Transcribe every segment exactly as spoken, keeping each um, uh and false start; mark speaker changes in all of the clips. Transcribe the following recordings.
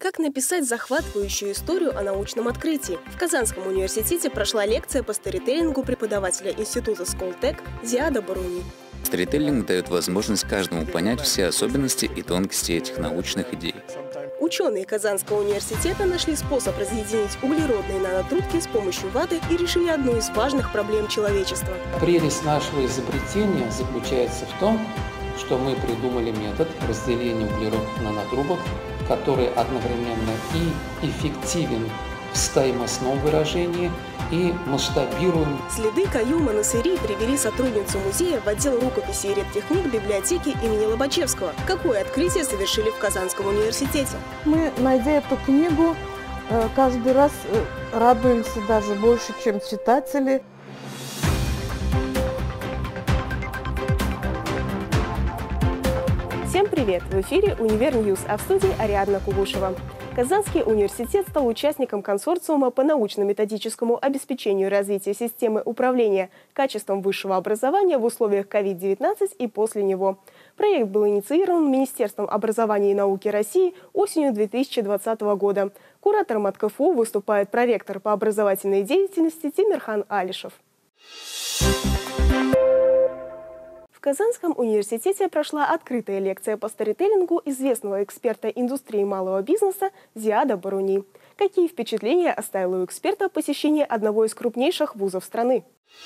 Speaker 1: Как написать захватывающую историю о научном открытии? В Казанском университете прошла лекция по сторителлингу преподавателя института Сколтек Зиада Баруни.
Speaker 2: Сторителлинг дает возможность каждому понять все особенности и тонкости этих научных идей.
Speaker 1: Ученые Казанского университета нашли способ разъединить углеродные нанотрубки с помощью ваты и решили одну из важных проблем человечества.
Speaker 3: Прелесть нашего изобретения заключается в том, что мы придумали метод разделения углеродных нанотрубок, который одновременно и эффективен в стоимостном выражении, и масштабируем.
Speaker 1: Следы Каюма Насыри привели сотрудницу музея в отдел рукописей и редких книг библиотеки имени Лобачевского. Какое открытие совершили в Казанском университете?
Speaker 4: Мы, найдя эту книгу, каждый раз радуемся даже больше, чем читатели.
Speaker 1: Всем привет! В эфире Универньюз, а в студии Ариадна Кугушева. Казанский университет стал участником консорциума по научно-методическому обеспечению развития системы управления качеством высшего образования в условиях ковид девятнадцать и после него. Проект был инициирован Министерством образования и науки России осенью две тысячи двадцатого года. Куратором от КФУ выступает проректор по образовательной деятельности Тимирхан Алишев. В Казанском университете прошла открытая лекция по сторителлингу известного эксперта индустрии малого бизнеса Зиада Баруни. Какие впечатления оставило у эксперта посещение одного из крупнейших вузов страны?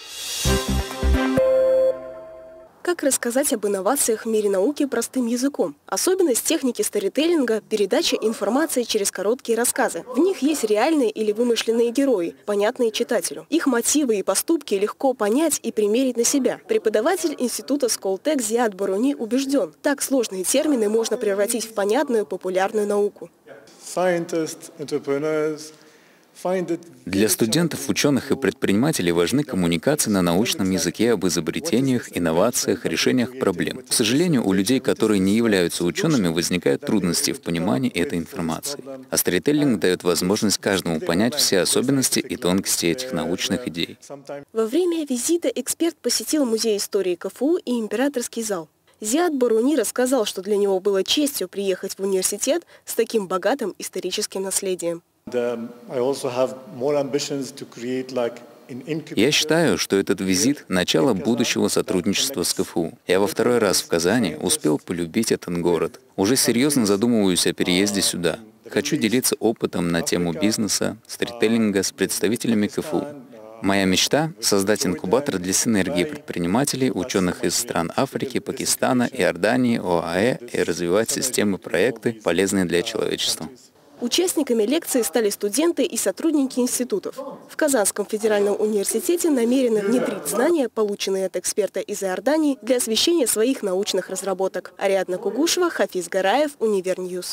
Speaker 1: Как рассказать об инновациях в мире науки простым языком? Особенность техники сторителлинга – передача информации через короткие рассказы. В них есть реальные или вымышленные герои, понятные читателю. Их мотивы и поступки легко понять и примерить на себя. Преподаватель института Сколтек Зиад Баруни убежден, так сложные термины можно превратить в понятную популярную науку.
Speaker 2: Для студентов, ученых и предпринимателей важны коммуникации на научном языке об изобретениях, инновациях, решениях проблем. К сожалению, у людей, которые не являются учеными, возникают трудности в понимании этой информации. А сторителлинг дает возможность каждому понять все особенности и тонкости этих научных идей.
Speaker 1: Во время визита эксперт посетил музей истории КФУ и императорский зал. Зиад Баруни рассказал, что для него было честью приехать в университет с таким богатым историческим наследием.
Speaker 2: Я считаю, что этот визит – начало будущего сотрудничества с КФУ. Я во второй раз в Казани успел полюбить этот город. Уже серьезно задумываюсь о переезде сюда. Хочу делиться опытом на тему бизнеса, сторителлинга с представителями КФУ. Моя мечта – создать инкубатор для синергии предпринимателей, ученых из стран Африки, Пакистана, Иордании, ОАЭ и развивать системы проекты, полезные для человечества.
Speaker 1: Участниками лекции стали студенты и сотрудники институтов. В Казанском федеральном университете намерены внедрить знания, полученные от эксперта из Иордании, для освещения своих научных разработок. Ариадна Кугушева, Хафиз Гараев, Универньюз.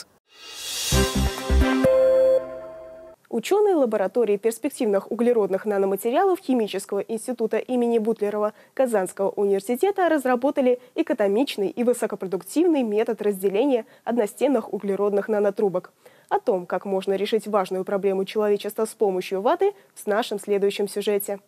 Speaker 1: Ученые лаборатории перспективных углеродных наноматериалов Химического института имени Бутлерова Казанского университета разработали экономичный и высокопродуктивный метод разделения одностенных углеродных нанотрубок. О том, как можно решить важную проблему человечества с помощью ваты, в нашем следующем сюжете.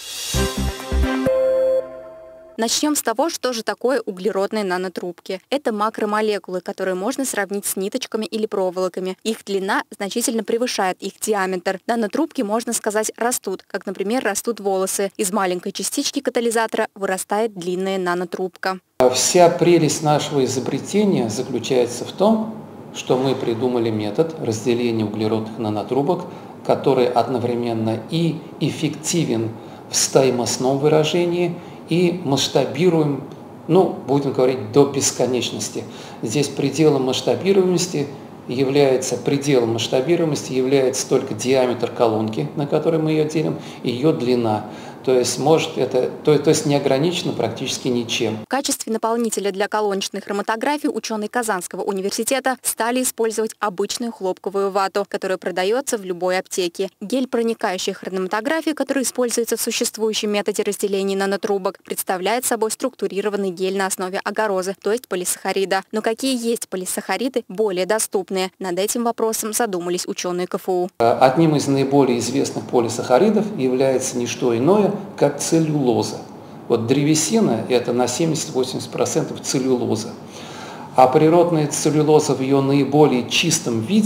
Speaker 5: Начнем с того, что же такое углеродные нанотрубки. Это макромолекулы, которые можно сравнить с ниточками или проволоками. Их длина значительно превышает их диаметр. Нанотрубки, можно сказать, растут, как, например, растут волосы. Из маленькой частички катализатора вырастает длинная нанотрубка.
Speaker 3: Вся прелесть нашего изобретения заключается в том, что мы придумали метод разделения углеродных нанотрубок, который одновременно и эффективен в стоимостном выражении, и масштабируем, ну, будем говорить, до бесконечности. Здесь пределом масштабируемости является, пределом масштабируемости является только диаметр колонки, на которой мы ее делим, и ее длина. То есть, может это, то, то есть не ограничено практически ничем.
Speaker 5: В качестве наполнителя для колоночной хроматографии ученые Казанского университета стали использовать обычную хлопковую вату, которая продается в любой аптеке. Гель проникающей хроматографии, который используется в существующем методе разделения нанотрубок, представляет собой структурированный гель на основе агарозы, то есть полисахарида. Но какие есть полисахариды более доступные? Над этим вопросом задумались ученые КФУ.
Speaker 3: Одним из наиболее известных полисахаридов является не что иное, как целлюлоза. Вот древесина – это на семьдесят-восемьдесят процентов целлюлоза. А природная целлюлоза в ее наиболее чистом виде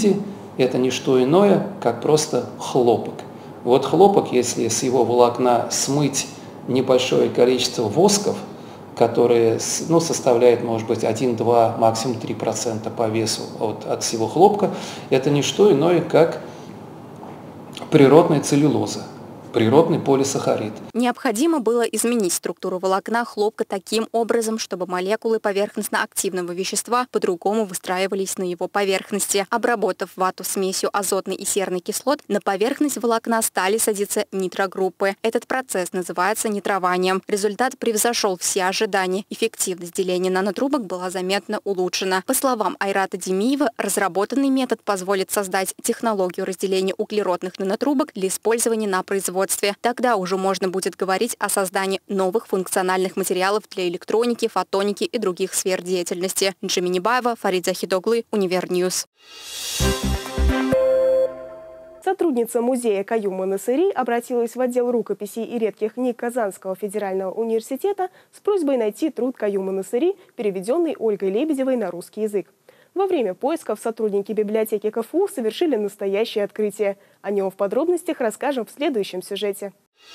Speaker 3: – это не что иное, как просто хлопок. Вот хлопок, если с его волокна смыть небольшое количество восков, которые ну, составляет, может быть, один-два, максимум три процента по весу от, от всего хлопка, это не что иное, как природная целлюлоза, природный полисахарид.
Speaker 5: Необходимо было изменить структуру волокна хлопка таким образом, чтобы молекулы поверхностно-активного вещества по-другому выстраивались на его поверхности. Обработав вату смесью азотной и серной кислот, на поверхность волокна стали садиться нитрогруппы. Этот процесс называется нитрованием. Результат превзошел все ожидания. Эффективность деления нанотрубок была заметно улучшена. По словам Айрата Демиева, разработанный метод позволит создать технологию разделения углеродных нанотрубок для использования на производстве. Тогда уже можно будет говорить о создании новых функциональных материалов для электроники, фотоники и других сфер деятельности. Джими Небаева, Фарид Захидоглы, Универньюз.
Speaker 1: Сотрудница музея Каюма Насыри обратилась в отдел рукописей и редких книг Казанского федерального университета с просьбой найти труд Каюма Насыри, переведенный Ольгой Лебедевой на русский язык. Во время поисков сотрудники библиотеки КФУ совершили настоящее открытие. О нем в подробностях расскажем в следующем сюжете.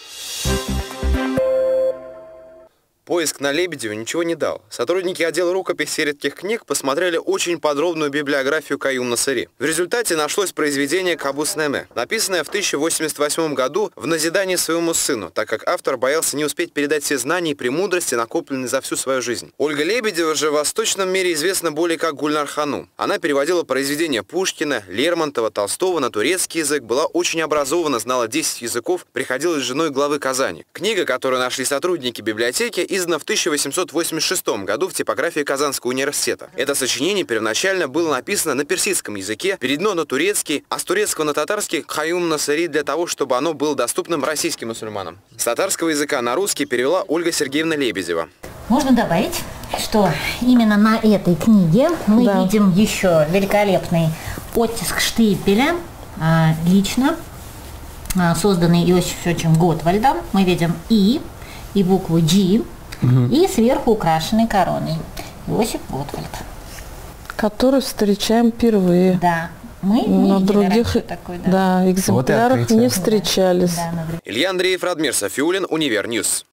Speaker 6: Поиск на Лебедеве ничего не дал. Сотрудники отдела рукописей и редких книг посмотрели очень подробную библиографию Каюм Насыри. В результате нашлось произведение «Кабус Неме», написанное в тысяча восемьдесят восьмом году в назидание своему сыну, так как автор боялся не успеть передать все знания и премудрости, накопленные за всю свою жизнь. Ольга Лебедева же в восточном мире известна более как Гульнар Ханум. Она переводила произведения Пушкина, Лермонтова, Толстого на турецкий язык, была очень образована, знала десять языков, приходилась женой главы Казани. Книга, которую нашли сотрудники библиотеки, издана в тысяча восемьсот восемьдесят шестом году в типографии Казанского университета. Это сочинение первоначально было написано на персидском языке, переведено на турецкий, а с турецкого на татарский Каюм Насыри для того, чтобы оно было доступным российским мусульманам. С татарского языка на русский перевела Ольга Сергеевна Лебедева.
Speaker 7: Можно добавить, что именно на этой книге мы да. видим еще великолепный оттиск штемпеля, лично созданный Иосифом Готвальдом. Мы видим И и букву G. Угу. И сверху украшенной короной. Иосиф Готвальд.
Speaker 4: Который встречаем впервые.
Speaker 7: Да. Мы не
Speaker 4: на других
Speaker 7: такой, да.
Speaker 4: Да, экземплярах вот не встречались. Да, да,
Speaker 6: Илья Андреев, Радмир Софиулин, Универньюз.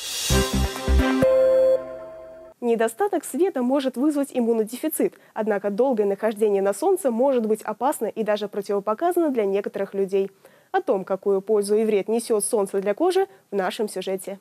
Speaker 1: Недостаток света может вызвать иммунодефицит, однако долгое нахождение на солнце может быть опасно и даже противопоказано для некоторых людей. О том, какую пользу и вред несет солнце для кожи, в нашем сюжете.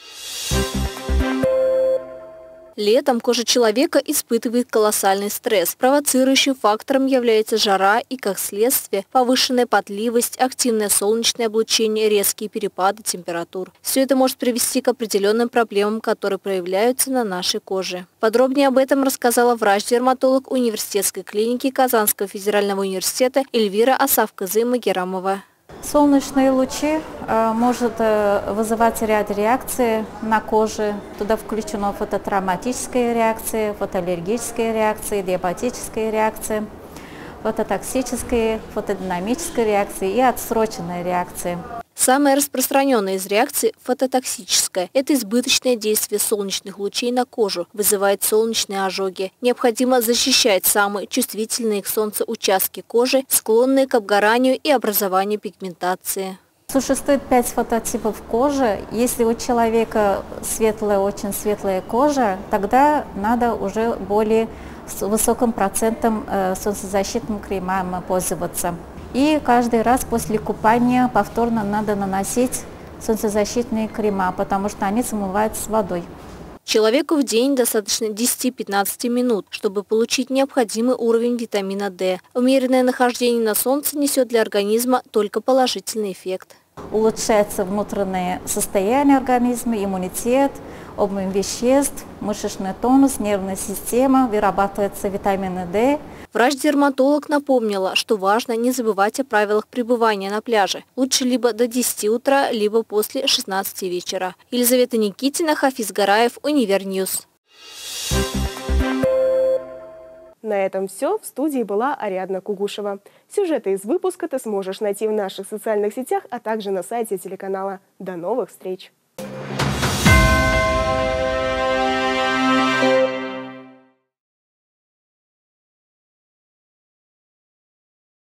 Speaker 5: Летом кожа человека испытывает колоссальный стресс. Провоцирующим фактором является жара и, как следствие, повышенная потливость, активное солнечное облучение, резкие перепады температур. Все это может привести к определенным проблемам, которые проявляются на нашей коже. Подробнее об этом рассказала врач-дерматолог университетской клиники Казанского федерального университета Эльвира Асавказы-Магерамова.
Speaker 8: Солнечные лучи э, может э, вызывать ряд реакций на коже. Туда включена фототравматическая реакция, фотоаллергическая реакция, диабетическая реакция, фототоксическая, фотодинамическая реакция и отсроченная реакция.
Speaker 5: Самая распространенная из реакций – фототоксическая. Это избыточное действие солнечных лучей на кожу, вызывает солнечные ожоги. Необходимо защищать самые чувствительные к солнцу участки кожи, склонные к обгоранию и образованию пигментации.
Speaker 8: Существует пять фототипов кожи. Если у человека светлая, очень светлая кожа, тогда надо уже более с высоким процентом солнцезащитным кремом пользоваться. И каждый раз после купания повторно надо наносить солнцезащитные крема, потому что они смываются с водой.
Speaker 5: Человеку в день достаточно десяти-пятнадцати минут, чтобы получить необходимый уровень витамина дэ. Умеренное нахождение на солнце несет для организма только положительный эффект.
Speaker 8: Улучшается внутреннее состояние организма, иммунитет, обмен веществ, мышечный тонус, нервная система, вырабатывается витамин дэ.
Speaker 5: Врач-дерматолог напомнила, что важно не забывать о правилах пребывания на пляже. Лучше либо до десяти утра, либо после шестнадцати вечера. Елизавета Никитина, Хафиз Гараев, Универньюз.
Speaker 1: На этом все. В студии была Ариадна Кугушева. Сюжеты из выпуска ты сможешь найти в наших социальных сетях, а также на сайте телеканала. До новых встреч!